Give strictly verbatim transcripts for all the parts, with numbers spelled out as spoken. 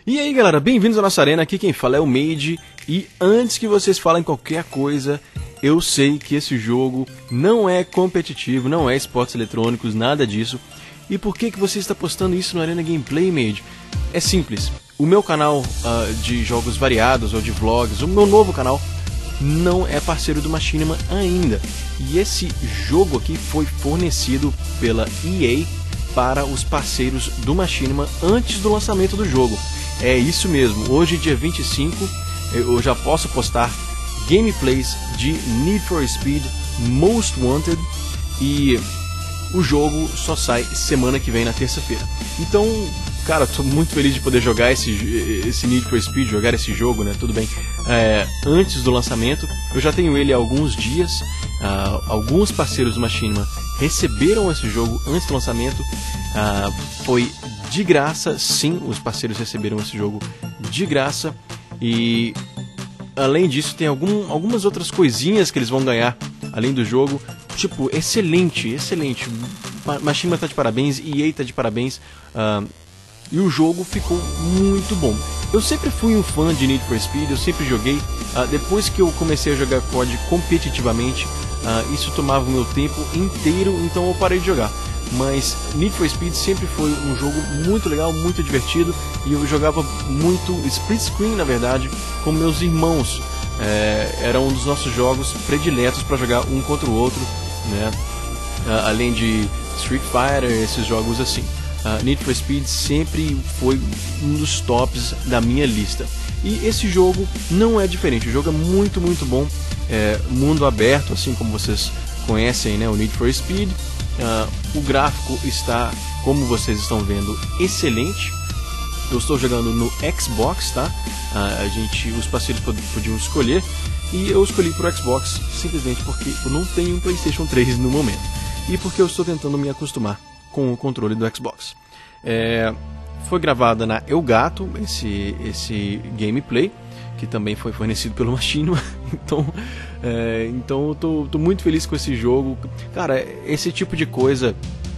E aí galera, bem-vindos à nossa arena, aqui quem fala é o Made. E antes que vocês falem qualquer coisa, eu sei que esse jogo não é competitivo, não é esportes eletrônicos, nada disso. E por que que você está postando isso no Arena Gameplay, Made? É simples, o meu canal uh, de jogos variados ou de vlogs, o meu novo canal, não é parceiro do Machinima ainda. E esse jogo aqui foi fornecido pela E A para os parceiros do Machinima antes do lançamento do jogo. É isso mesmo, hoje dia vinte e cinco eu já posso postar gameplays de Need for Speed Most Wanted e o jogo só sai semana que vem na terça-feira. Então, cara, tô muito feliz de poder jogar esse, esse Need for Speed, jogar esse jogo, né? Tudo bem, é, antes do lançamento. Eu já tenho ele há alguns dias. Uh, alguns parceiros do Machinima receberam esse jogo antes do lançamento. Uh, foi de graça, sim, os parceiros receberam esse jogo de graça. E além disso, tem algum, algumas outras coisinhas que eles vão ganhar além do jogo. Tipo, excelente, excelente. Machinima tá de parabéns, E A tá de parabéns. Uh, e o jogo ficou muito bom. Eu sempre fui um fã de Need for Speed, eu sempre joguei. Uh, depois que eu comecei a jogar C O D competitivamente, uh, isso tomava o meu tempo inteiro, então eu parei de jogar. Mas Need for Speed sempre foi um jogo muito legal, muito divertido. E eu jogava muito split screen, na verdade, com meus irmãos. É, era um dos nossos jogos prediletos para jogar um contra o outro, né? Uh, além de Street Fighter, esses jogos assim. Uh, Need for Speed sempre foi um dos tops da minha lista. E esse jogo não é diferente, o jogo é muito, muito bom. É, mundo aberto, assim como vocês conhecem, né, o Need for Speed. Uh, o gráfico está, como vocês estão vendo, excelente. Eu estou jogando no Xbox, tá? Uh, a gente, os parceiros podiam escolher e eu escolhi para o Xbox simplesmente porque eu não tenho um PlayStation três no momento e porque eu estou tentando me acostumar com o controle do Xbox. É, foi gravada na Elgato esse, esse gameplay, que também foi fornecido pelo Machinima. Então, é, então eu tô, tô muito feliz com esse jogo. Cara, esse tipo de coisa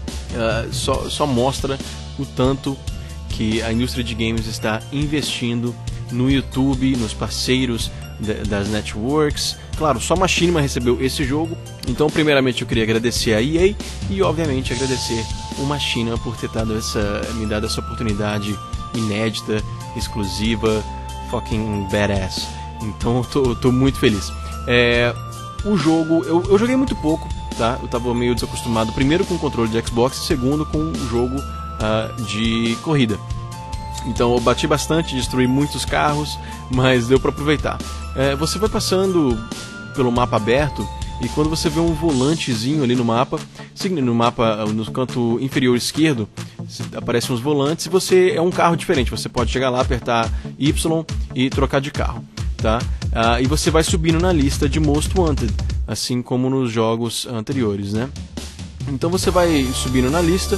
uh, só, só mostra o tanto que a indústria de games está investindo no YouTube, nos parceiros das networks. Claro, só Machinima recebeu esse jogo. Então, primeiramente, eu queria agradecer a E A e, obviamente, agradecer o Machinima por ter dado essa, me dado essa oportunidade inédita, exclusiva, fucking badass. Então, eu tô, tô muito feliz. É, o jogo, eu, eu joguei muito pouco, tá? Eu tava meio desacostumado, primeiro com o controle de Xbox e segundo com o jogo uh, de corrida. Então eu bati bastante, destruí muitos carros, mas deu para aproveitar. É, você vai passando pelo mapa aberto e quando você vê um volantezinho ali no mapa, no mapa no canto inferior esquerdo, aparecem uns volantes e você é um carro diferente. Você pode chegar lá, apertar Y e trocar de carro, tá? Ah, e você vai subindo na lista de Most Wanted, assim como nos jogos anteriores, né? Então você vai subindo na lista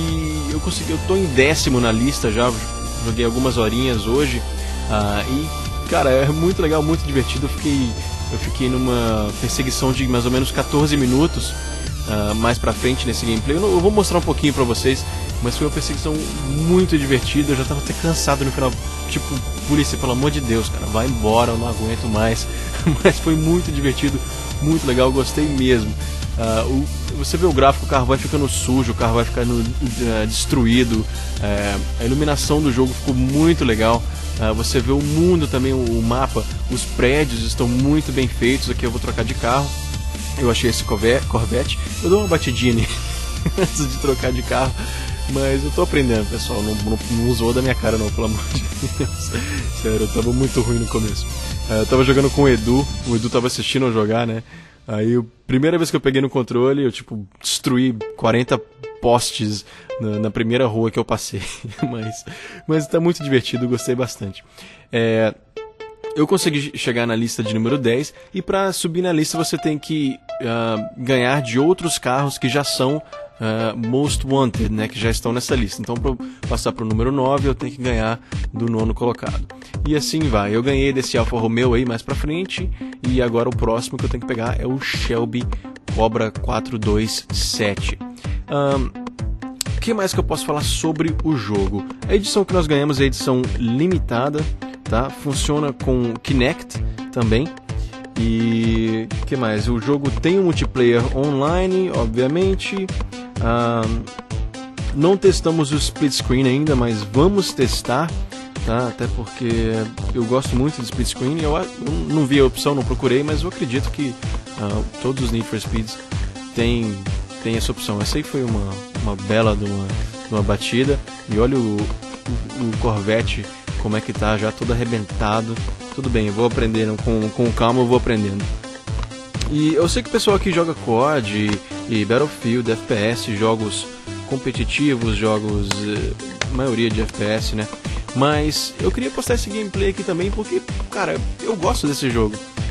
e eu consegui, eu tô em décimo na lista já. Joguei algumas horinhas hoje uh, e, cara, é muito legal, muito divertido. Eu fiquei, eu fiquei numa perseguição de mais ou menos quatorze minutos uh, mais pra frente nesse gameplay. Eu, não, eu vou mostrar um pouquinho pra vocês, mas foi uma perseguição muito divertida. Eu já tava até cansado no final, tipo, polícia, pelo amor de Deus, cara, vai embora, eu não aguento mais. Mas foi muito divertido, muito legal, gostei mesmo. Uh, o, você vê o gráfico, o carro vai ficando sujo, o carro vai ficando uh, destruído, uh, a iluminação do jogo ficou muito legal. Uh, você vê o mundo também, o, o mapa, os prédios estão muito bem feitos. Aqui eu vou trocar de carro, eu achei esse Corvette, eu dou uma batidinha nele antes de trocar de carro, mas eu tô aprendendo, pessoal, não, não, não usou da minha cara não, pelo amor de Deus. Sério, eu tava muito ruim no começo. Uh, eu tava jogando com o Edu, o Edu tava assistindo eu jogar, né? Aí, a primeira vez que eu peguei no controle, eu, tipo, destruí quarenta postes na, na primeira rua que eu passei. mas, mas tá muito divertido, gostei bastante. É, eu consegui chegar na lista de número dez, e para subir na lista você tem que uh, ganhar de outros carros que já são uh, Most Wanted, né, que já estão nessa lista. Então, para passar para o número nove, eu tenho que ganhar do nono colocado. E assim vai. Eu ganhei desse Alfa Romeo aí mais pra frente, e agora o próximo que eu tenho que pegar é o Shelby Cobra quatrocentos e vinte e sete. Um, que mais que eu posso falar sobre o jogo? A edição que nós ganhamos é a edição limitada, tá? Funciona com Kinect também. E que mais? O jogo tem um multiplayer online, obviamente. Ah, não testamos o split screen ainda, mas vamos testar, tá? Até porque eu gosto muito de split screen. Eu, eu não vi a opção, não procurei, mas eu acredito que ah, todos os Need for Speeds têm, têm essa opção. Essa aí foi uma, uma bela de uma, de uma batida. E olha o, o, o Corvette, como é que tá, já todo arrebentado. Tudo bem, eu vou aprendendo, com, com calma eu vou aprendendo. E eu sei que o pessoal aqui joga C O D e, e Battlefield, F P S, jogos competitivos, jogos, a maioria de F P S, né? Mas eu queria postar esse gameplay aqui também porque, cara, eu gosto desse jogo.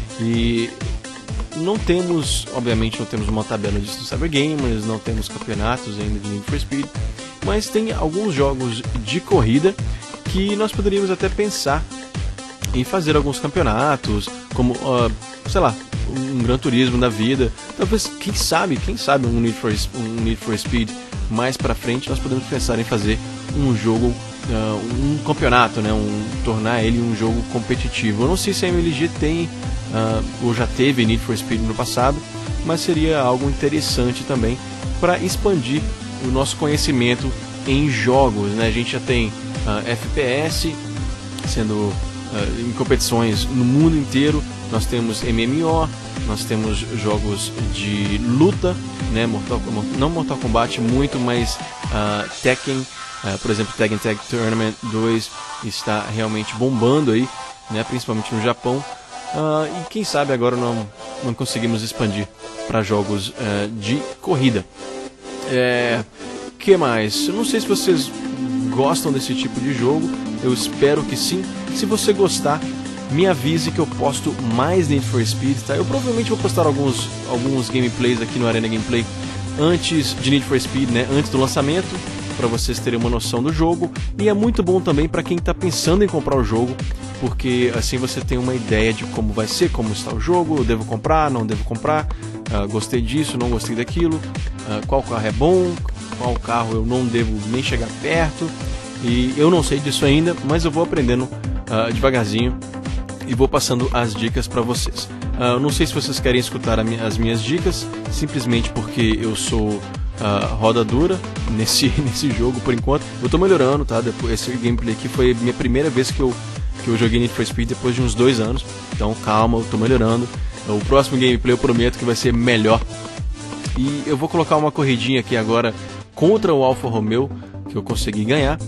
E não temos, obviamente não temos uma tabela disso do Cyber Gamers, não temos campeonatos ainda de Need for Speed, mas tem alguns jogos de corrida que nós poderíamos até pensar em fazer alguns campeonatos, como, uh, sei lá, um Gran Turismo da vida. Talvez, quem sabe, quem sabe um Need for, um Need for Speed mais pra frente nós podemos pensar em fazer um jogo, uh, um campeonato, né, um, tornar ele um jogo competitivo. Eu não sei se a M L G tem, uh, ou já teve Need for Speed no passado, mas seria algo interessante também para expandir o nosso conhecimento em jogos, né? A gente já tem uh, F P S sendo Uh, em competições no mundo inteiro. Nós temos M M O, nós temos jogos de luta, né? Mortal, não Mortal Kombat muito, mas uh, Tekken, uh, por exemplo, Tekken Tag Tournament dois está realmente bombando aí, né? Principalmente no Japão. Uh, e quem sabe agora não, não conseguimos expandir para jogos uh, de corrida. É, que mais? Eu não sei se vocês gostam desse tipo de jogo, eu espero que sim. Se você gostar, me avise que eu posto mais Need for Speed, tá? Eu provavelmente vou postar alguns, alguns gameplays aqui no Arena Gameplay antes de Need for Speed, né? Antes do lançamento, para vocês terem uma noção do jogo. E é muito bom também para quem está pensando em comprar o jogo, porque assim você tem uma ideia de como vai ser, como está o jogo, eu devo comprar, não devo comprar, uh, gostei disso, não gostei daquilo, uh, qual carro é bom, qual carro eu não devo nem chegar perto. E eu não sei disso ainda, mas eu vou aprendendo uh, devagarzinho e vou passando as dicas para vocês. Uh, não sei se vocês querem escutar mi as minhas dicas, simplesmente porque eu sou uh, roda dura nesse, nesse jogo por enquanto. Eu tô melhorando, tá? Depois, esse gameplay aqui foi a minha primeira vez que eu, que eu joguei Need for Speed depois de uns dois anos. Então calma, eu tô melhorando. O próximo gameplay eu prometo que vai ser melhor. E eu vou colocar uma corridinha aqui agora contra o Alfa Romeo, que eu consegui ganhar.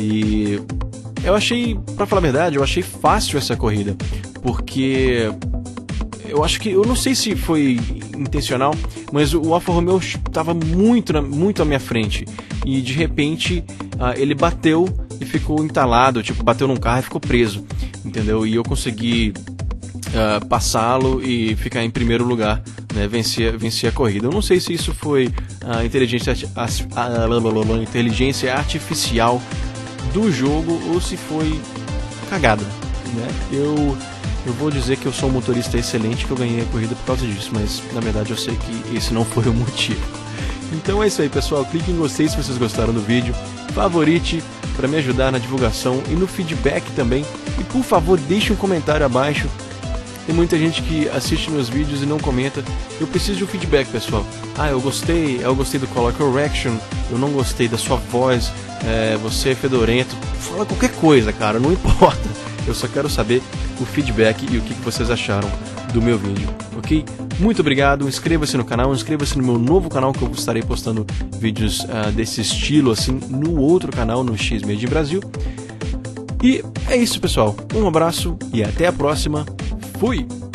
E eu achei, pra falar a verdade, eu achei fácil essa corrida, porque eu acho que, eu não sei se foi intencional, mas o Alfa Romeo estava muito, na, muito à minha frente, e de repente uh, ele bateu e ficou entalado, tipo, bateu num carro e ficou preso, entendeu? E eu consegui uh, passá-lo e ficar em primeiro lugar, né? vencer, vencer a corrida. Eu não sei se isso foi a uh, inteligência, a, a, a, a inteligência artificial do jogo ou se foi cagada, né? Eu, eu vou dizer que eu sou um motorista excelente, que eu ganhei a corrida por causa disso, mas na verdade eu sei que esse não foi o motivo. Então é isso aí, pessoal, clique em gostei se vocês gostaram do vídeo, favorite para me ajudar na divulgação e no feedback também, e por favor deixe um comentário abaixo. Tem muita gente que assiste meus vídeos e não comenta. Eu preciso de um feedback, pessoal. Ah, eu gostei, eu gostei do Color Correction, eu não gostei da sua voz, é, você é fedorento. Fala qualquer coisa, cara, não importa. Eu só quero saber o feedback e o que vocês acharam do meu vídeo, ok? Muito obrigado, inscreva-se no canal, inscreva-se no meu novo canal, que eu estarei postando vídeos uh, desse estilo, assim, no outro canal, no X-Made Brasil. E é isso, pessoal. Um abraço e até a próxima. Fui!